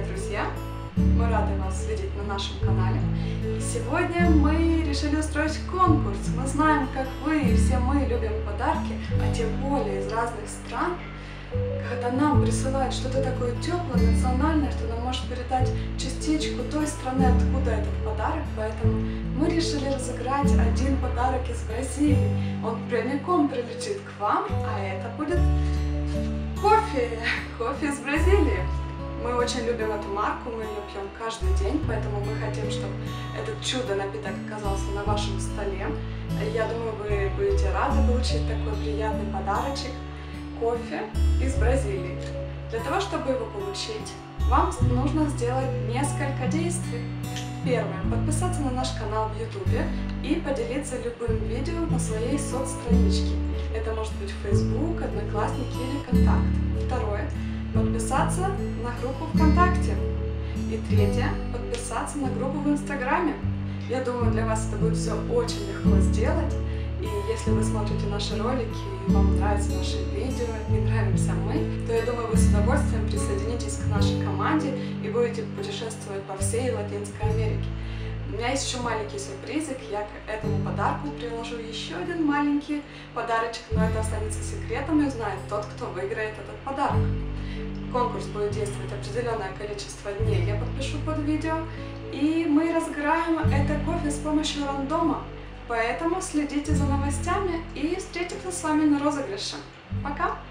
Привет, друзья! Мы рады вас видеть на нашем канале. И сегодня мы решили устроить конкурс. Мы знаем, как вы и все мы любим подарки, а тем более из разных стран. Когда нам присылают что-то такое теплое, национальное, что нам может передать частичку той страны, откуда этот подарок. Поэтому мы решили разыграть один подарок из Бразилии. Он прямиком прилетит к вам, а это будет кофе из Бразилии. Мы очень любим эту марку, мы ее пьем каждый день, поэтому мы хотим, чтобы этот чудо-напиток оказался на вашем столе. Я думаю, вы будете рады получить такой приятный подарочек. Кофе из Бразилии. Для того, чтобы его получить, вам нужно сделать несколько действий. Первое. Подписаться на наш канал в YouTube и поделиться любым видео на своей соцстраничке. Это может быть Facebook, Одноклассники или Контакт. Второе. Подписаться на группу ВКонтакте. И третье. Подписаться на группу в Инстаграме. Я думаю, для вас это будет все очень легко сделать. И если вы смотрите наши ролики, и вам нравятся наши видео, и нравимся мы, то я думаю, вы с удовольствием присоединитесь к нашей команде и будете путешествовать по всей Латинской Америке. У меня есть еще маленький сюрпризик, я к этому подарку приложу еще один маленький подарочек, но это останется секретом и узнает тот, кто выиграет этот подарок. Конкурс будет действовать определенное количество дней, я подпишу под видео, и мы разыграем это кофе с помощью рандома. Поэтому следите за новостями и встретимся с вами на розыгрыше. Пока!